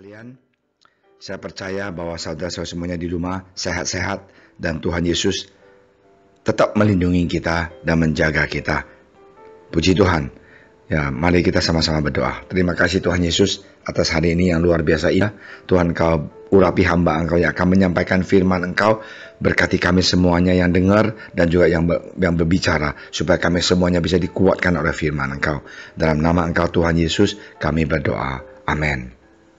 sekalian, saya percaya bahwa saudara-saudara semuanya di rumah sehat-sehat dan Tuhan Yesus tetap melindungi kita dan menjaga kita. Puji Tuhan. Ya, mari kita sama-sama berdoa. Terima kasih Tuhan Yesus atas hari ini yang luar biasa indah. Tuhan, Kau urapi hamba Engkau yang akan menyampaikan firman Engkau. Berkati kami semuanya yang dengar dan juga yang berbicara, supaya kami semuanya bisa dikuatkan oleh firman Engkau. Dalam nama Engkau Tuhan Yesus kami berdoa. Amin.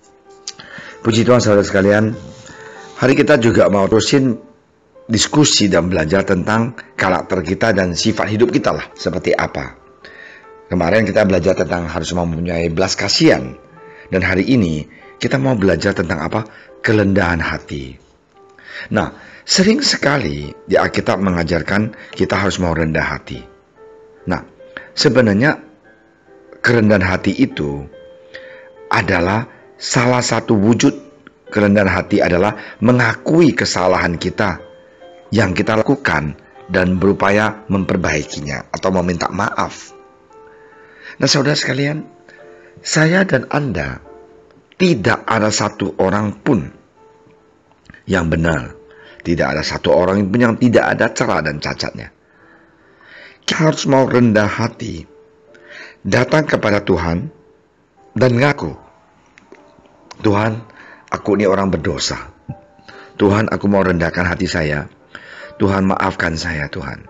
Puji Tuhan saudara sekalian. Hari kita juga mau terusin diskusi dan belajar tentang karakter kita dan sifat hidup kita lah. Seperti apa. Kemarin kita belajar tentang harus mempunyai belas kasihan. Dan hari ini kita mau belajar tentang apa? Kerendahan hati. Nah, sering sekali di Alkitab mengajarkan kita harus mau rendah hati. Nah, sebenarnya kerendahan hati itu adalah salah satu wujud kerendahan hati adalah mengakui kesalahan kita yang kita lakukan dan berupaya memperbaikinya atau meminta maaf. Nah, saudara sekalian, saya dan Anda tidak ada satu orang pun yang benar. Tidak ada satu orang pun yang tidak ada celah dan cacatnya. Kita harus mau rendah hati, datang kepada Tuhan dan ngaku, Tuhan, aku ini orang berdosa. Tuhan, aku mau rendahkan hati saya. Tuhan, maafkan saya, Tuhan.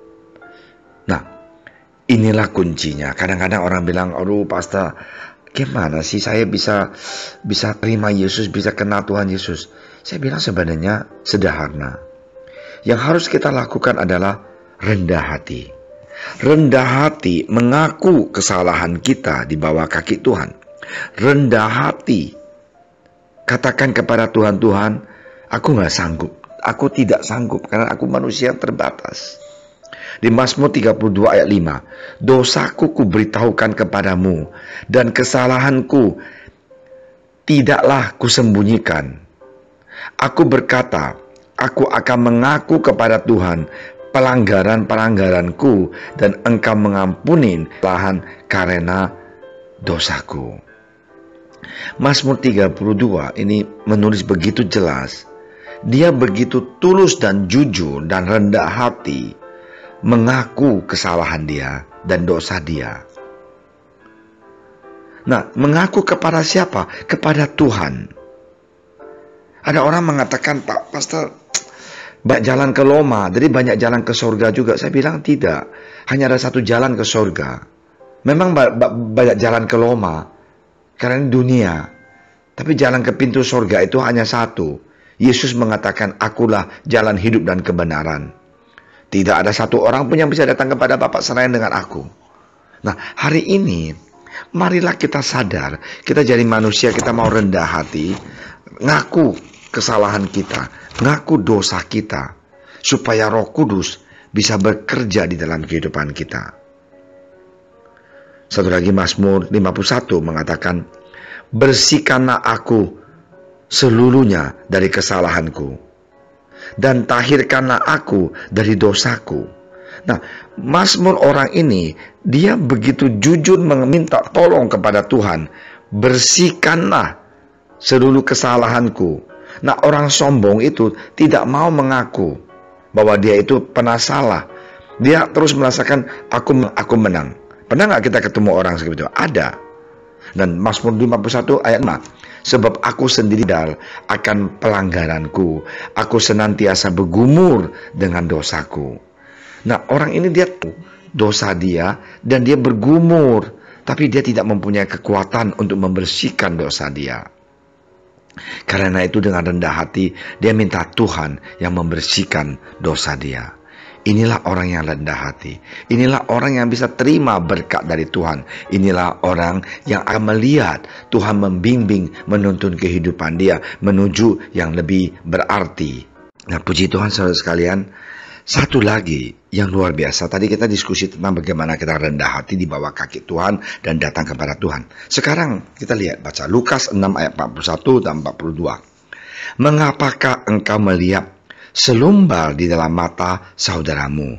Nah, inilah kuncinya. Kadang-kadang orang bilang, aduh pastor, gimana sih saya bisa terima Yesus, bisa kenal Tuhan Yesus? Saya bilang sebenarnya sederhana. Yang harus kita lakukan adalah rendah hati. Rendah hati mengaku kesalahan kita di bawah kaki Tuhan. Rendah hati. Katakan kepada Tuhan, Tuhan, aku nggak sanggup. Aku tidak sanggup karena aku manusia terbatas. Di Mazmur 32 ayat 5, dosaku kuberitahukan kepadamu dan kesalahanku tidaklah kusembunyikan. Aku berkata, aku akan mengaku kepada Tuhan pelanggaran-pelanggaranku dan Engkau mengampuni kesalahan karena dosaku. Mazmur 32 ini menulis begitu jelas. Dia begitu tulus dan jujur dan rendah hati mengaku kesalahan dia dan dosa dia. Nah, mengaku kepada siapa? Kepada Tuhan. Ada orang mengatakan, Pak Pastor, banyak jalan ke Roma, jadi banyak jalan ke surga juga. Saya bilang tidak. Hanya ada satu jalan ke surga. Memang banyak jalan ke Roma karena ini dunia. Tapi jalan ke pintu surga itu hanya satu. Yesus mengatakan, akulah jalan hidup dan kebenaran. Tidak ada satu orang pun yang bisa datang kepada Bapa selain dengan aku. Nah, hari ini, marilah kita sadar, kita jadi manusia, kita mau rendah hati, ngaku kesalahan kita, ngaku dosa kita, supaya Roh Kudus bisa bekerja di dalam kehidupan kita. Satu lagi Mazmur 51 mengatakan, bersihkanlah aku seluruhnya dari kesalahanku, dan tahirkanlah aku dari dosaku. Nah, Mazmur orang ini, dia begitu jujur meminta tolong kepada Tuhan, bersihkanlah seluruh kesalahanku. Nah, orang sombong itu tidak mau mengaku bahwa dia itu pernah salah. Dia terus merasakan aku menang. Pernah nggak kita ketemu orang seperti itu? Ada. Dan Mazmur 51 ayat 5. Sebab aku sendiri akan pelanggaranku. Aku senantiasa bergumur dengan dosaku. Nah, orang ini dia tahu dosa dia dan dia bergumur. Tapi dia tidak mempunyai kekuatan untuk membersihkan dosa dia. Karena itu dengan rendah hati dia minta Tuhan yang membersihkan dosa dia. Inilah orang yang rendah hati. Inilah orang yang bisa terima berkat dari Tuhan. Inilah orang yang akan melihat Tuhan membimbing, menuntun kehidupan dia menuju yang lebih berarti. Nah, puji Tuhan saudara sekalian. Satu lagi yang luar biasa. Tadi kita diskusi tentang bagaimana kita rendah hati di bawah kaki Tuhan dan datang kepada Tuhan. Sekarang kita lihat, baca Lukas 6 ayat 41 dan 42. Mengapakah engkau melihat selumbar di dalam mata saudaramu,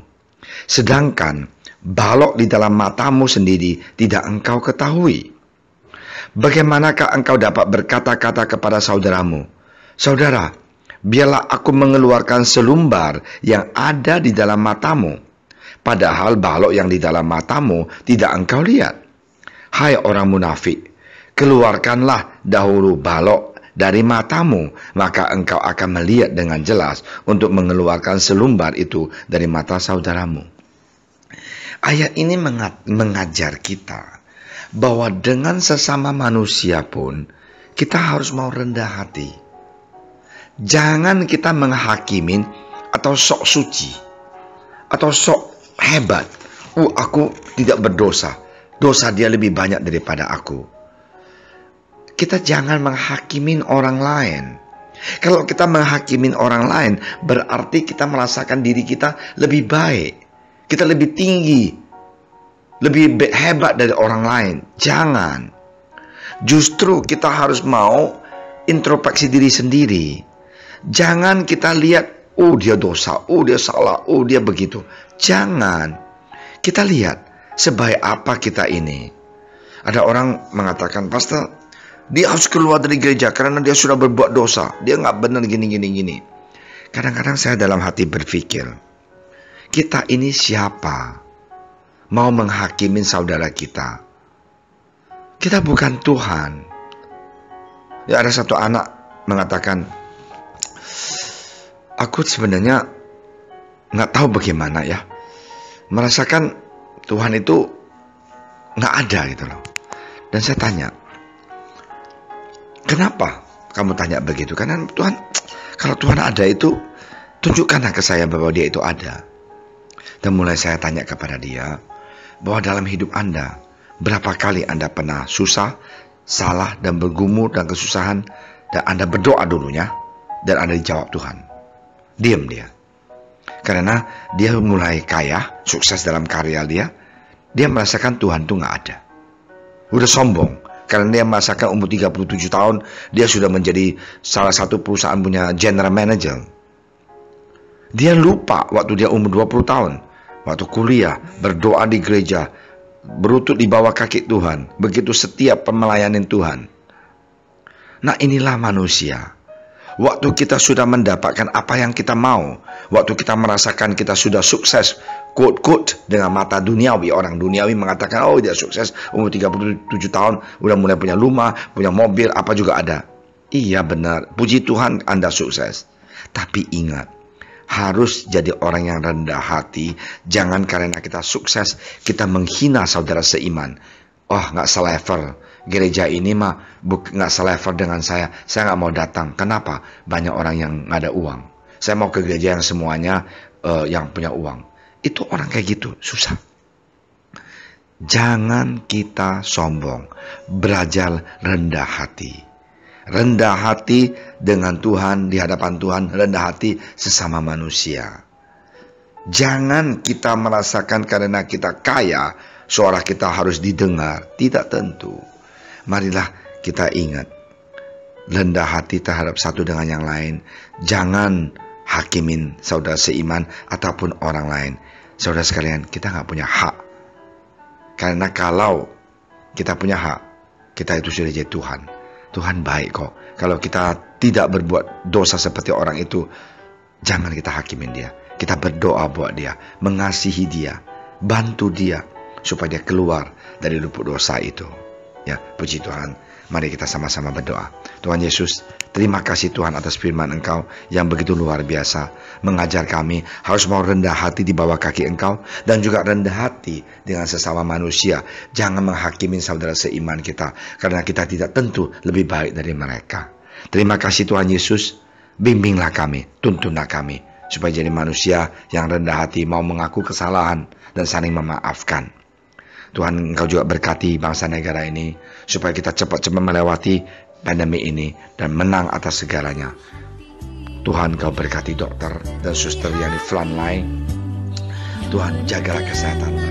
sedangkan balok di dalam matamu sendiri tidak engkau ketahui? Bagaimanakah engkau dapat berkata-kata kepada saudaramu, "Saudara, biarlah aku mengeluarkan selumbar yang ada di dalam matamu, padahal balok yang di dalam matamu tidak engkau lihat"? Hai orang munafik, keluarkanlah dahulu balok dari matamu, maka engkau akan melihat dengan jelas untuk mengeluarkan selumbar itu dari mata saudaramu. Ayat ini mengajar kita bahwa dengan sesama manusia pun kita harus mau rendah hati. Jangan kita menghakimin atau sok suci atau sok hebat. Aku tidak berdosa, dosa dia lebih banyak daripada aku. Kita jangan menghakimin orang lain. Kalau kita menghakimin orang lain, berarti kita merasakan diri kita lebih baik, kita lebih tinggi, lebih hebat dari orang lain. Jangan. Justru kita harus mau introspeksi diri sendiri. Jangan kita lihat, dia dosa, dia salah, dia begitu. Jangan. Kita lihat sebaik apa kita ini. Ada orang mengatakan, "Pastor, dia harus keluar dari gereja karena dia sudah berbuat dosa. Dia nggak benar gini. Kadang-kadang saya dalam hati berpikir, kita ini siapa? Mau menghakimin saudara kita. Kita bukan Tuhan. Ya, ada satu anak mengatakan, "Aku sebenarnya nggak tahu bagaimana ya. Merasakan Tuhan itu nggak ada gitu loh." Dan saya tanya, "Kenapa kamu tanya begitu?" Karena Tuhan, kalau Tuhan ada itu, tunjukkanlah ke saya bahwa dia itu ada. Dan mulai saya tanya kepada dia, bahwa dalam hidup Anda, berapa kali Anda pernah susah, salah, dan bergumul dan kesusahan, dan Anda berdoa dulunya, dan Anda dijawab Tuhan. Diam dia. Karena dia mulai kaya, sukses dalam karya dia merasakan Tuhan itu nggak ada. Udah sombong. Karena dia merasakan umur 37 tahun, dia sudah menjadi salah satu perusahaan punya general manager. Dia lupa waktu dia umur 20 tahun. Waktu kuliah, berdoa di gereja, berlutut di bawah kaki Tuhan. Begitu setiap pemelayanan Tuhan. Nah, inilah manusia. Waktu kita sudah mendapatkan apa yang kita mau, waktu kita merasakan kita sudah sukses, quote-quote, dengan mata duniawi. Orang duniawi mengatakan, dia sukses, umur 37 tahun, udah mulai punya rumah, punya mobil, apa juga ada. Iya benar, puji Tuhan Anda sukses. Tapi ingat, harus jadi orang yang rendah hati. Jangan karena kita sukses, kita menghina saudara seiman. Nggak selevel. Gereja ini mah nggak selevel dengan saya nggak mau datang. Kenapa? Banyak orang yang nggak ada uang. Saya mau ke gereja yang semuanya yang punya uang. Itu orang kayak gitu, susah. Jangan kita sombong. Belajar rendah hati. Rendah hati dengan Tuhan, di hadapan Tuhan, rendah hati sesama manusia. Jangan kita merasakan karena kita kaya, suara kita harus didengar. Tidak tentu. Marilah kita ingat, rendah hati terhadap satu dengan yang lain. Jangan hakimin saudara seiman ataupun orang lain. Saudara sekalian, kita nggak punya hak. Karena kalau kita punya hak, kita itu sudah jadi Tuhan. Tuhan baik kok. Kalau kita tidak berbuat dosa seperti orang itu, jangan kita hakimin dia. Kita berdoa buat dia, mengasihi dia, bantu dia supaya dia keluar dari luput dosa itu. Ya, puji Tuhan. Mari kita sama-sama berdoa. Tuhan Yesus, terima kasih Tuhan atas firman Engkau yang begitu luar biasa. Mengajar kami harus mau rendah hati di bawah kaki Engkau. Dan juga rendah hati dengan sesama manusia. Jangan menghakimi saudara seiman kita. Karena kita tidak tentu lebih baik dari mereka. Terima kasih Tuhan Yesus. Bimbinglah kami, tuntunlah kami. Supaya jadi manusia yang rendah hati, mau mengaku kesalahan dan saling memaafkan. Tuhan, Engkau juga berkati bangsa negara ini supaya kita cepat-cepat melewati pandemi ini dan menang atas segalanya. Tuhan, Engkau berkati dokter dan suster yang di front line. Tuhan, jagalah kesehatan mereka.